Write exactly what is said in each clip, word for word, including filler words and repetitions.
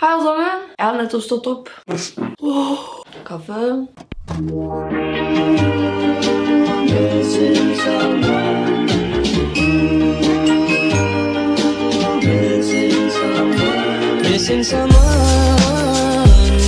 Hei alle sammen, jeg har nettopp stått opp. Åh, kaffe. Missing someone. Missing someone. Missing someone.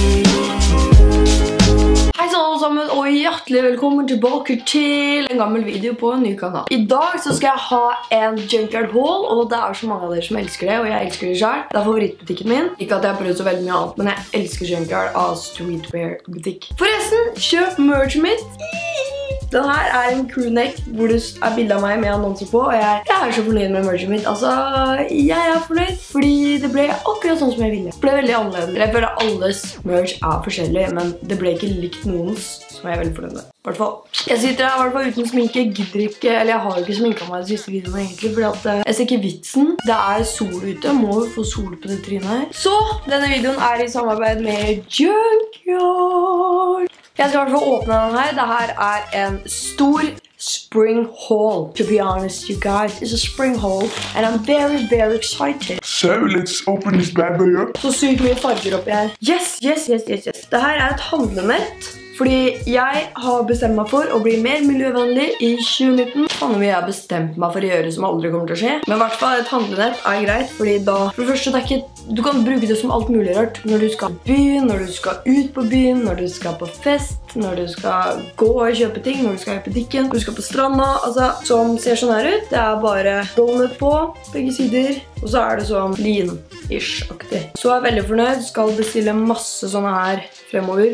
Hei så alle sammen, og hjertelig velkommen tilbake til en gammel video på en ny kanal. I dag så skal jeg ha en junkyard haul, og det er så mange av dere som elsker det, og jeg elsker det selv. Det er favorittbutikken min. Ikke at jeg har prøvd så veldig mye annet, men jeg elsker junkyard av streetwear-butikk. Forresten, kjøp merch mitt! Den her er en crewneck hvor det er bilde av meg med annonser på, og jeg, jeg er så fornøyd med merchet mitt. Altså, jeg er fornøyd, fordi det ble akkurat sånn som jeg ville. Det ble veldig annerledes. Jeg føler at alles merch er forskjellig, men det ble ikke likt noens, som jeg er veldig fornøyd med. I hvert fall. Jeg sitter her i hvert fall uten sminke, gidder ikke, eller jeg har ikke sminket meg de siste videoene egentlig, fordi at jeg ser ikke vitsen. Det er sol ute, må jo få sol på det trynet her. Så, denne videoen er i samarbeid med Junkyard. Jeg skal i hvert fall åpne den her. Dette er en stor spring haul. To be honest, you guys, it's a spring haul, and I'm very, very excited. So, let's open this bad boy up. Så sykt mye farger oppi her. Yes, yes, yes, yes, yes. Dette er et handlenett. Fordi jeg har bestemt meg for å bli mer miljøvennlig i tjue nitten. Faen om jeg har bestemt meg for å gjøre som aldri kommer til å skje. Men i hvert fall et handlenett er greit, fordi da, for det første, det er ikke, du kan bruke det som alt mulig rart. Når du skal på byen, når du skal ut på byen, når du skal på fest, når du skal gå og kjøpe ting, når du skal i butikken, når du skal på stranda, altså, som ser sånn her ut. Det er bare donut på begge sider, og så er det sånn lin-ish-aktig. Så jeg er veldig fornøyd, skal bestille masse sånne her fremover.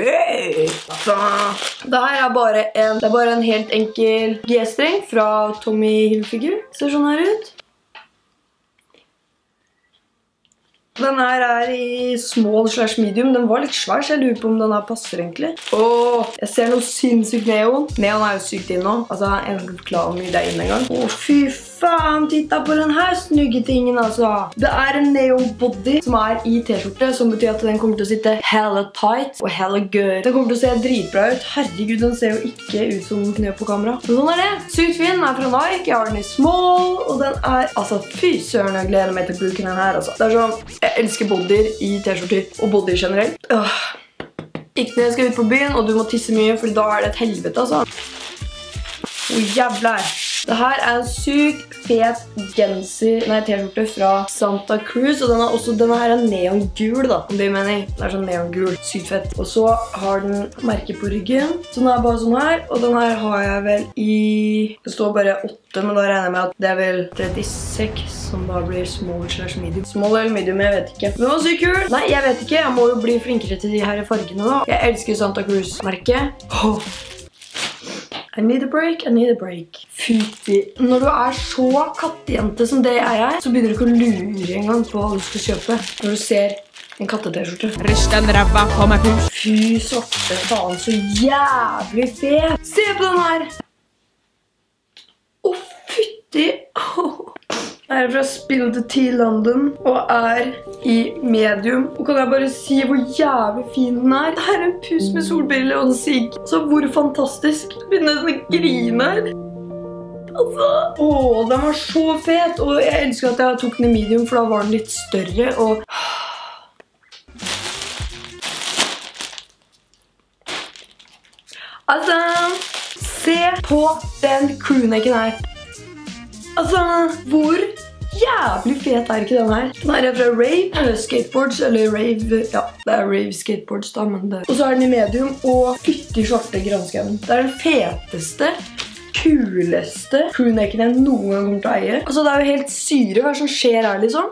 Det her er bare en, det er bare en helt enkel G-streng fra Tommy Hilfiger. Ser sånn her ut. Den her er i small slash medium. Den var litt svær, så jeg lurer på om den her passer egentlig. Åh, jeg ser noe sinnssykt neon. Neon er jo sykt inn nå. Altså, jeg kan ikke forklare hvor mye det er inn en gang. Åh, fy faen, titta på den her snygge tingen, altså. Det er en neon body som er i t-skjorte, som betyr at den kommer til å sitte hella tight og hella good. Den kommer til å se dritbra ut. Herregud, den ser jo ikke ut som den gjør på kamera. Men sånn er det. Sykt fin, den er fra Nike. Jeg har den i small, og den er, altså, fy søren, jeg gleder meg til å bruke den her, altså. Det er sånn, jeg elsker bodyer i t-skjorter, og bodyer generelt. Øh. Ikke når jeg skal ut på byen, og du må tisse mye, for da er det et helvete, altså. Åh, jævlar. Det her er en sykt fet genser, nei, t-skjorte fra Santa Cruz, og denne, også, denne her er neongul da, om det er mening. Den er sånn neongul, sykt fett. Og så har den merke på ryggen, så den er bare sånn her, og den her har jeg vel i, det står bare åtte, men da regner jeg med at det er vel trettiseks, som da blir small slash medium. Small eller medium, jeg vet ikke. Men det var sykt kul! Nei, jeg vet ikke, jeg må jo bli flinkere til de her fargene da. Jeg elsker Santa Cruz-merket. Åh! I need a break, I need a break. Fytti. Når du er så kattejente som det jeg er, så begynner du ikke å lure en gang på hva du skal kjøpe når du ser en katte-t-skjorte. Fy svarte faen, så jævlig fet. Se på den her! Åh, fytti. Jeg er fra Spill the Tea London og er i medium. Og kan jeg bare si hvor jævlig fin den er? Det er en pus med solbriller og en sigg. Så hvor fantastisk. Jeg begynner nesten å grine her. Altså. Åh, den var så fet. Og jeg elsker at jeg tok den i medium, for da var den litt større. Og altså, se på den crewnecken her. Altså, hvor jævlig fet er ikke den her? Den her er fra Rave Skateboards, eller Rave, ja, det er Rave Skateboards da, men det. Og så er den i medium, og fytti svarte granskauen. Det er den feteste, kuleste crewnecken jeg noen gang kommer til å eie. Altså, det er jo helt syre, hva som skjer her, liksom?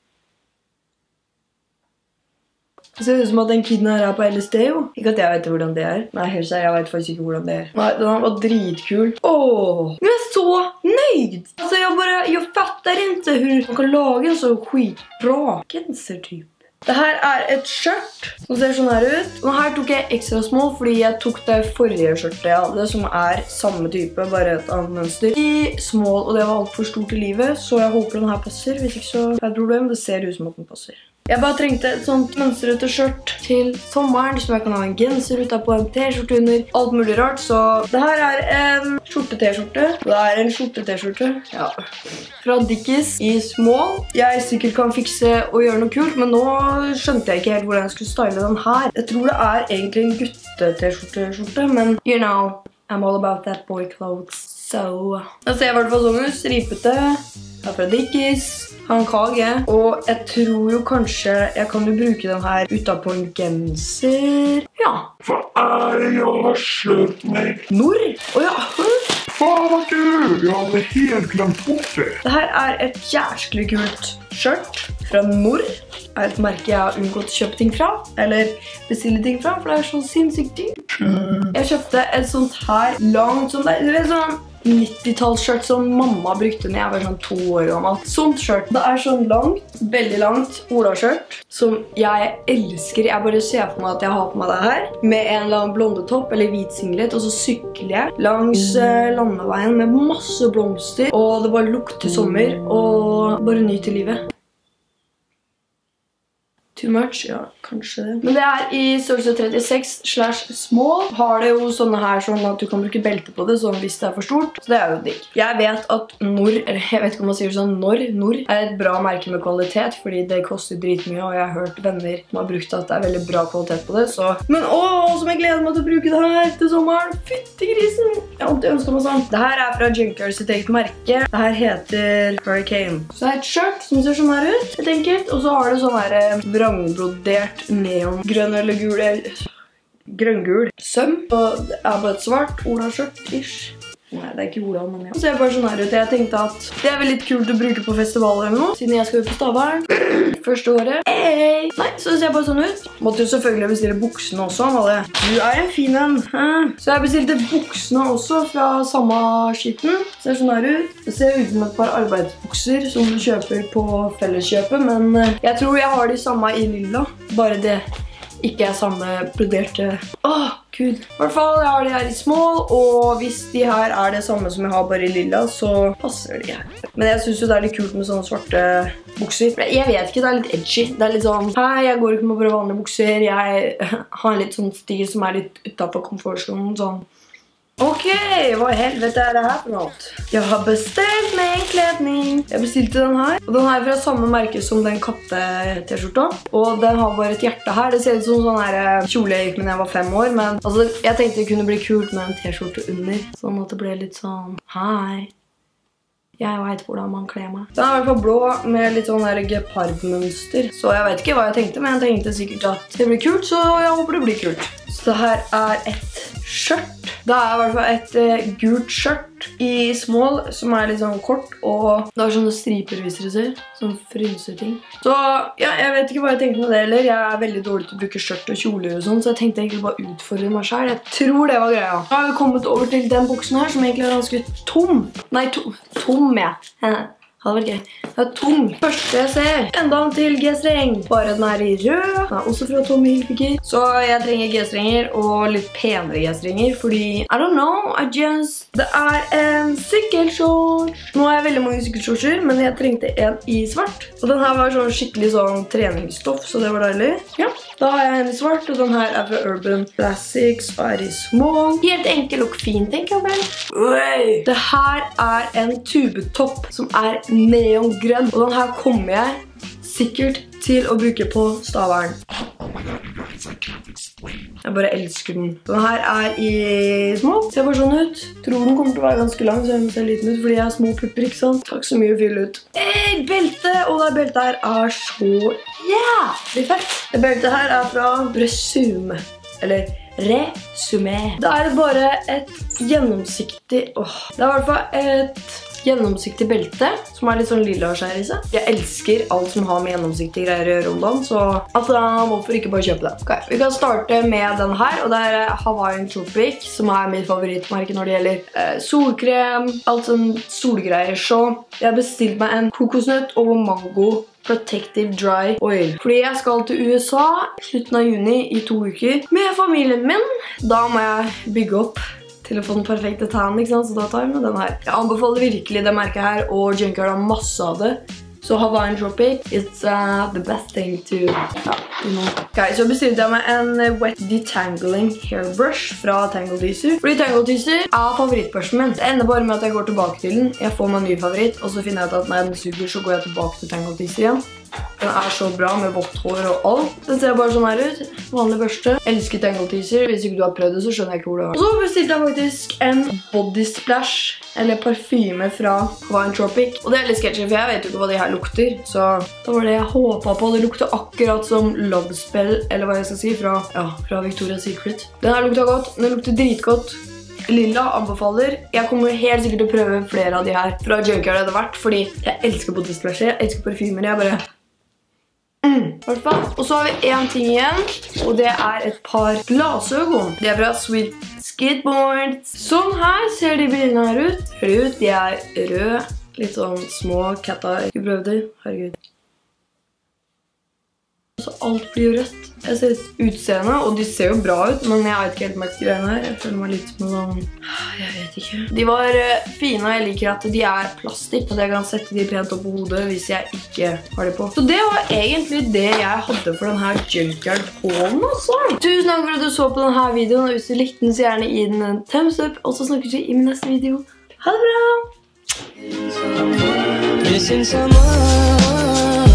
Det ser ut som at den kiden her er på L S D, jo. Ikke at jeg vet hvordan det er. Nei, helt seriøst, jeg vet faktisk ikke hvordan det er. Nei, den var dritkul. Åh, jeg er så nöjd! Altså, jeg bare, jeg fattar ikke hur man kan lage en så skitbra gensertyp. Det her er et skjørt som ser sånn her ut. Og her tok jeg ekstra små, fordi jeg tok det forrige skjørtet jeg hadde, som er samme type, bare et annet mønster. I small, og det var alt for stort i livet, så jeg håper den her passer. Hvis ikke så er det et problem, det ser ut som at den passer. Jeg bare trengte et sånt mønstrete skjørt til sommeren, som jeg kan ha en genser ut av på en t-skjorte under, alt mulig rart. Så det her er en skjorte-t-skjorte, og det er en skjorte-t-skjorte, ja, fra Dickies i small. Jeg sikkert kan fikse og gjøre noe kult, men nå skjønte jeg ikke helt hvordan jeg skulle style den her. Jeg tror det er egentlig en gutte-t-skjorte-skjorte, men you know, I'm all about that boy clothes. Så da ser jeg i hvert fall sånn ut, stripete, her fra Dickies, har en kage, og jeg tror jo kanskje jeg kan jo bruke den her utenpå på en genser. Ja. Hva er det jeg har kjøpt meg? Nor? Åja, Faen, hva gøy! Jeg hadde helt glemt bort det. Dette er et jæskelig kult skjørt fra Nor. Det er et merke jeg har unngått å kjøpe ting fra, eller bestille ting fra, for det er så sinnssykt dyrt. Jeg kjøpte et sånt her langt, sånn der, det er sånn nitti-tallsskjørt som mamma brukte når jeg var sånn to år gammel. Sånt skjørt. Det er sånn langt, veldig langt Ola-skjørt som jeg elsker. Jeg bare ser på meg at jeg har på meg det her med en eller annen blondetopp eller hvit singlet, og så sykler jeg langs uh, landeveien med masse blomster, og det bare lukter sommer, og bare nyter livet. Too much? Ja, kanskje det. Men det er i størrelse trettiseks slash small. Har det jo sånne her sånn at du kan bruke belte på det, sånn hvis det er for stort. Så det er jo digg. Jeg vet at Nor, eller jeg vet ikke om man sier sånn, Nor, Nor er et bra merke med kvalitet, fordi det koster dritmye, og jeg har hørt venner som har brukt at det er veldig bra kvalitet på det, så... Men åh, som jeg gleder meg til å bruke det her til sommeren! Fytti grisen! Jeg har alltid ønsket meg sånn. Det her er fra Junker sitt eget merke. Det her heter Hurricane. Så det er et skjørt som ser sånn her ut, helt enkelt. Og så har det sånn her brodert neon grønn eller gul grønngul søm, og det er bare et svart Ola-skjørt-ish. Nei, det er ikke Ola, men ja. Så ser jeg bare sånn her ut. Jeg tenkte at det er vel litt kult å bruke på festivaler eller noe, siden jeg skal ut på Stavern første året. Hey! Nei, så det ser bare sånn ut. Måtte jo selvfølgelig bestille buksene også, Amalie. Du er en fin en. Så jeg bestilte buksene også fra samme skitten. Det ser sånn her ut. Det ser ut som et par arbeidsbukser som du kjøper på felleskjøpet, men jeg tror jeg har de samme i lilla. Bare det ikke er samme broderte. Åh, gud. I hvert fall, jeg har de her i small, og hvis de her er det samme som jeg har bare i lilla, så passer de her. Men jeg synes jo det er litt kult med sånne svarte bukser. Jeg vet ikke, det er litt edgy. Det er litt sånn, hei, jeg går ikke med bare vanlige bukser. Jeg har litt sånn stil som er litt utenfor komfortsonen, sånn. Ok, hva i helvete er det her for noe? Jeg har bestilt meg en kledning. Jeg bestilte den her, og den her er fra samme merke som den katte-t-skjorta. Og den har bare et hjerte her. Det ser ut som sånn her kjole jeg gikk med når jeg var fem år, men altså, jeg tenkte det kunne bli kult med en t-skjorte under, sånn at det ble litt sånn, hei. Jeg vet hvordan man kler meg. Den er i hvert fall blå med litt sånn der gepardmønster. Så jeg vet ikke hva jeg tenkte, men jeg tenkte sikkert at det blir kult, så jeg håper det blir kult. Så det her er et skjørt. Det er i hvert fall et uh, gult skjørt i small, som er litt sånn kort, og det har sånne striper hvis dere ser, sånn frynseting. Så ja, jeg vet ikke hva jeg tenkte med det heller. Jeg er veldig dårlig til å bruke skjørt og kjoler og sånn, så jeg tenkte egentlig bare utfordre meg selv. Jeg tror det var greia. Da har vi kommet over til den buksen her, som egentlig er ganske tom. Nei, to tom, ja. Hadde vært gøy. Det er tom. Første jeg ser. Enda en til G-streng. Bare den er i rød. Den er også fra Tommy Hilfiger. Så jeg trenger G-strenger og litt penere G-strenger, fordi I don't know, I just... Det er en sykkelshorts. Nå har jeg veldig mange sykkelshortser, men jeg trengte en i svart. Og den her var sånn skikkelig sånn treningsstoff, så det var deilig. Ja, da har jeg en i svart, og den her er fra Urban Classics og er i small. Helt enkel og fin, tenker jeg vel. Oi! Det her er en tubetopp som er neongrønn, og den her kommer jeg sikkert til å bruke på Stavern. Jeg bare elsker den. Den her er i små. Ser bare sånn ut. Tror den kommer til å være ganske lang, så den ser liten ut, fordi jeg har små pupper, ikke sant? Takk så mye fyll ut. Hey, belte! Og det beltet her er så jævlig fett. Det beltet her er fra Resume. Eller Resume. Det er bare et gjennomsiktig... Åh, det er i hvert fall et... gjennomsiktig belte, som er litt sånn lilla skjær i seg. Jeg elsker alt som har med gjennomsiktige greier å gjøre om dagen, så altså, hvorfor ikke bare kjøpe det? Okay, vi kan starte med den her, og det er Hawaiian Tropic, som er mitt favorittmerke når det gjelder eh, solkrem, alt sånn solgreier. Så jeg har bestilt meg en kokosnøtt og mango Protective Dry Oil. Fordi jeg skal til U S A slutten av juni i to uker med familien min. Da må jeg bygge opp til å få den perfekte tan, ikke sant? Så da tar jeg med den her. Jeg anbefaler virkelig det merket her, og Junker har masse av det. Så Hawaiian Tropic, it's uh, the best thing to, ja, you know. Ok, så bestilte jeg meg en Wet Detangling Hairbrush fra Tangle Teezer. Fordi Tangle Teezer er favorittbørsten min. Det ender bare med at jeg går tilbake til den. Jeg får meg en ny favoritt, og så finner jeg ut at nei, den suger, så går jeg tilbake til Tangle Teezer igjen. Den er så bra med vått hår og alt. Den ser bare sånn her ut. Vanlig børste. Elsker Tangle Teezer. Hvis ikke du har prøvd det, så skjønner jeg ikke hvor det var. Og så bestilte jeg faktisk en body splash, eller parfyme fra Hawaiian Tropic. Og det er litt sketchy, for jeg vet jo ikke hva de her lukter. Så det var det jeg håpet på. Det lukter akkurat som Love Spell, eller hva jeg skal si, fra, ja, fra Victoria's Secret. Den her lukter godt. Den lukter dritgodt. Lilla anbefaler. Jeg kommer helt sikkert til å prøve flere av de her fra Junkyard etter hvert, fordi jeg elsker body splasher, jeg elsker parfymer. Jeg bare... Mm, og så har vi en ting igjen, og det er et par glasøgon. De er fra Sweet Skateboards. Sånn her ser de brillene her ut. Hør ut, de er røde, litt sånn små katter. Skal vi prøve det? Herregud. Så alt blir jo rødt. Jeg ser et utseende, og de ser jo bra ut, men jeg vet ikke helt med greiene her. Jeg føler meg litt som noen... Jeg vet ikke. De var fine, og jeg liker at de er plastikk, og jeg kan sette de pent opp på hodet hvis jeg ikke har de på. Så det var egentlig det jeg hadde for denne Junkyard-hålen, altså. Tusen takk for at du så på denne videoen, og hvis du likte den, så gjerne gi den en thumbs up, og så snakkes vi i min neste video. Ha det bra!